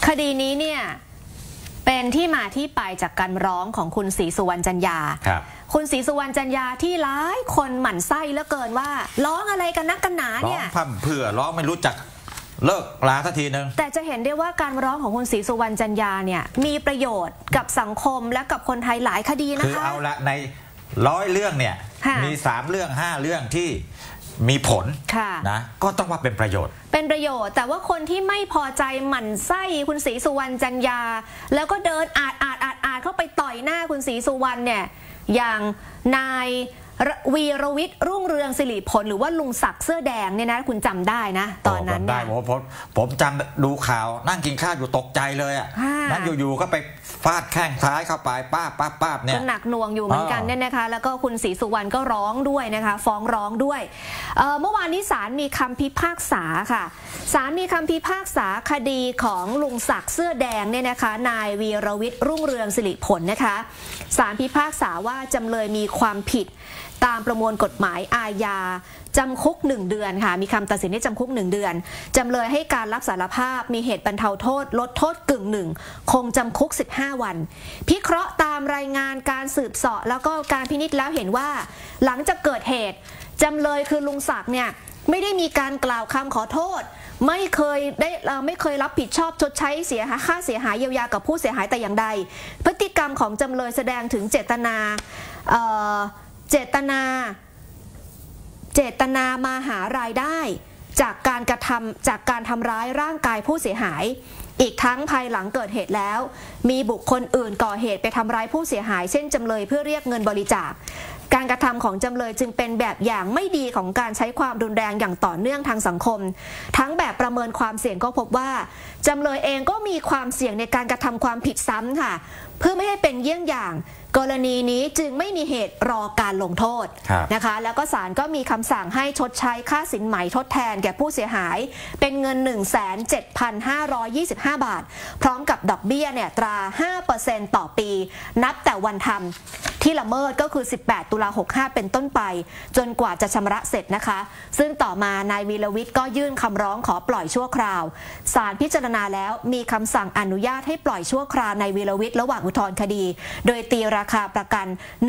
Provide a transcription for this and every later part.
คดีนี้เนี่ยเป็นที่มาที่ไปจากการร้องของคุณศรีสุวรรณจันยาคุณศรีสุวรรณจันยาที่หลายคนหมั่นไส้เหลือเกินว่าร้องอะไรกันนักกันหนาเนี่ยร้องพั่มเพื่อร้องไม่รู้จักเลิกลาสักทีนึงแต่จะเห็นได้ว่าการร้องของคุณศรีสุวรรณจันยาเนี่ยมีประโยชน์กับสังคมและกับคนไทยหลายคดีนะคะคือเอาละใน100 เรื่องเนี่ยมี3 เรื่อง 5 เรื่องที่มีผลนะก็ต้องว่าเป็นประโยชน์แต่ว่าคนที่ไม่พอใจหมั่นไส้คุณศรีสุวรรณจันยาแล้วก็เดินอาดเข้าไปต่อยหน้าคุณศรีสุวรรณเนี่ยอย่างนายวีรวิทย์รุ่งเรืองสิริผลหรือว่าลุงศักดิ์เสื้อแดงเนี่ยนะคุณจำได้นะตอนนั้นได้ผมจำดูข่าวนั่งกินข้าวอยู่ตกใจเลยอ่ะนั่นอยู่ๆก็ไปฟาดแข้งซ้ายเข้าไปป้าเนี่ยหนักหน่วงอยู่เหมือนกันเนี่ยนะคะแล้วก็คุณศรีสุวรรณก็ร้องด้วยนะคะฟ้องร้องด้วยเมื่อวานนี้ศาลมีคำพิพากษาค่ะศาลมีคำพิพากษาคดีของลุงศักดิ์เสื้อแดงเนี่ยนะคะนายวีรวิทย์รุ่งเรืองสิริผลนะคะศาลพิพากษาว่าจำเลยมีความผิดตามประมวลกฎหมายอาญาจำคุก1 เดือนค่ะมีคำตัดสินให้จำคุก1 เดือนจำเลยให้การรับสารภาพมีเหตุบรรเทาโทษลดโทษกึ่งหนึ่งคงจำคุก15 วันพิเคราะห์ตามรายงานการสืบเสาะแล้วก็การพินิจแล้วเห็นว่าหลังจากเกิดเหตุจำเลยคือลุงศักดิ์เนี่ยไม่ได้มีการกล่าวคำขอโทษไม่เคยรับผิดชอบชดใช้ค่าเสียหายเยียวยากับผู้เสียหายแต่อย่างใดพฤติกรรมของจำเลยแสดงถึงเจตนามาหารายได้จากการทำร้ายร่างกายผู้เสียหายอีกทั้งภายหลังเกิดเหตุแล้วมีบุคคลอื่นก่อเหตุไปทำร้ายผู้เสียหายเช่นจำเลยเพื่อเรียกเงินบริจาคการกระทำของจำเลยจึงเป็นแบบอย่างไม่ดีของการใช้ความรุนแรงอย่างต่อเนื่องทางสังคมทั้งแบบประเมินความเสี่ยงก็พบว่าจำเลยเองก็มีความเสี่ยงในการกระทำความผิดซ้ำค่ะเพื่อไม่ให้เป็นเยี่ยงอย่างกรณีนี้จึงไม่มีเหตุรอการลงโทษนะคะแล้วก็ศาลก็มีคำสั่งให้ชดใช้ค่าสินไหมทดแทนแก่ผู้เสียหายเป็นเงิน 1,7,525 บาทพร้อมกับดอกเบี้ยเนี่ยตรา 5% ต่อปีนับแต่วันทำที่ละเมิดก็คือ18 ตุลา 65เป็นต้นไปจนกว่าจะชำระเสร็จนะคะซึ่งต่อมานายวีรวิทย์ก็ยื่นคำร้องขอปล่อยชั่วคราวศาลพิจารณาแล้วมีคำสั่งอนุญาตให้ปล่อยชั่วคราวในวีรวิทย์ระหว่างอุทธรณ์คดีโดยตีราคาประกัน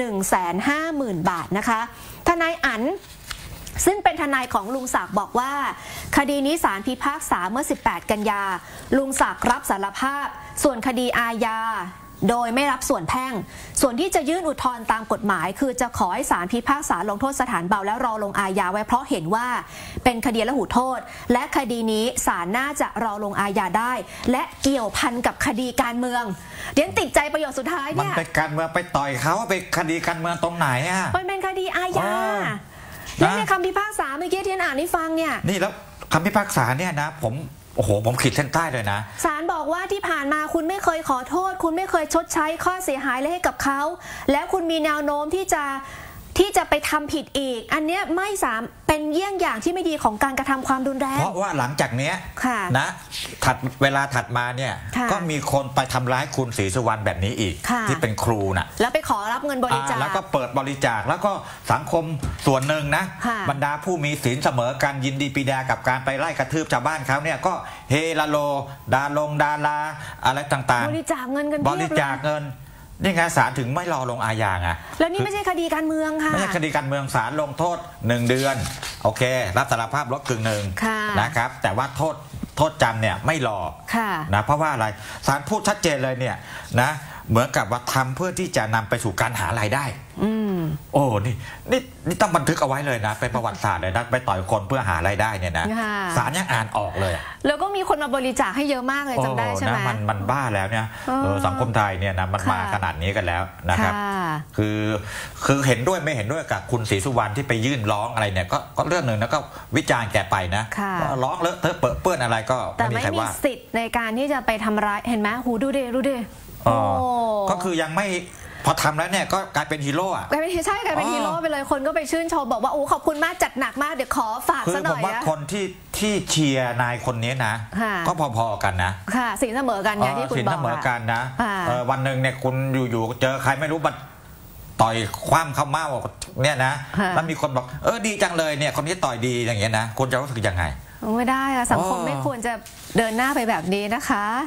150,000 บาทนะคะทนายอั๋นซึ่งเป็นทนายของลุงศักดิ์บอกว่าคดีนี้ศาลพิพากษาเมื่อ18 กันยาลุงศักดิ์รับสารภาพส่วนคดีอาญาโดยไม่รับส่วนแพ่งส่วนที่จะยื่นอุทธรณ์ตามกฎหมายคือจะขอให้ศาลพิพากษาลงโทษสถานเบาแล้วรอลงอาญาไว้เพราะเห็นว่าเป็นคดีละหูโทษและคดีนี้ศาลน่าจะรอลงอาญาได้และเกี่ยวพันกับคดีการเมืองเดี๋ยวติดใจประโยชน์สุดท้ายเนี่ยมันเป็นการเมืองไปต่อยเขาไปคดีการเมืองตรงไหนอ่ะมันเป็นคดีอาญานี่ในคำพิพากษาเมื่อกี้ที่อ่านให้ฟังเนี่ยนี่แล้วคำพิพากษาเนี่ยนะผมขีดเส้นใต้เลยนะศาลบอกว่าที่ผ่านมาคุณไม่เคยขอโทษคุณไม่เคยชดใช้ข้อเสียหายเลยให้กับเขาแล้วคุณมีแนวโน้มที่จะไปทำผิดอีกอันเนี้ยไม่เป็นเยี่ยงอย่างที่ไม่ดีของการกระทำความรุนแรงเพราะว่าหลังจากเนี้ยนะเวลาถัดมาเนี่ยก็มีคนไปทำร้ายคุณศรีสุวรรณแบบนี้อีกที่เป็นครูน่ะแล้วไปขอรับเงินบริจาคแล้วก็เปิดบริจาคแล้วก็สังคมส่วนหนึ่งนะบรรดาผู้มีศีลเสมอกันยินดีปรีดากับการไปไล่กระทืบชาวบ้านเขาเนี่ยก็เฮลาโลดาราอะไรต่างๆบริจาคเงินกันบริจาคเงินนี่ไงศาลถึงไม่รอลงอาญาไงแล้วนี่ไม่ใช่คดีการเมืองค่ะไม่ใช่คดีการเมืองศาลลงโทษ1 เดือนโอเครับสารภาพลดกึ่งหนึ่งนะครับแต่ว่าโทษจำเนี่ยไม่รอนะเพราะว่าอะไรศาลพูดชัดเจนเลยเนี่ยนะเหมือนกับว่าทำเพื่อที่จะนำไปสู่การหารายได้โอ้นี่ต้องบันทึกเอาไว้เลยนะเป็นประวัติศาสตร์เลยนะไปต่อยคนเพื่อหารายได้เนี่ยนะศาลยังอ่านออกเลยแล้วก็มีคนมาบริจาคให้เยอะมากเลยจำได้ใช่ไหมมันบ้าแล้วเนี่ยสังคมไทยเนี่ยนะมันมาขนาดนี้กันแล้วนะครับคือเห็นด้วยไม่เห็นด้วยกับคุณศรีสุวรรณที่ไปยื่นร้องอะไรเนี่ยก็เรื่องหนึ่งนะก็วิจารณ์แกไปนะร้องเลอะเทอะเปื้อนอะไรก็แต่ไม่มีสิทธิ์ในการที่จะไปทำร้ายเห็นไหมหูดูดิก็คือยังไม่พอทำแล้วเนี่ยก็กลายเป็นฮีโร่อะกลายเป็นฮีโร่ไปเลยคนก็ไปชื่นชมบอกว่าโอ้ขอบคุณมากจัดหนักมากเดี๋ยวขอฝากซะหน่อยคือผมว่าคนที่เชียร์นายคนนี้นะก็พอๆกันนะค่ะสินเสมอกันไงที่คุณบอกสินเสมอกันนะวันหนึ่งเนี่ยคุณอยู่ๆเจอใครไม่รู้บัดต่อยคว่ำเข้าเมาเนี่ยนะแล้วมีคนบอกดีจังเลยเนี่ยคนนี้ต่อยดีอย่างเงี้ยนะคุณจะรู้สึกยังไงไม่ได้สังคมไม่ควรจะเดินหน้าไปแบบนี้นะคะ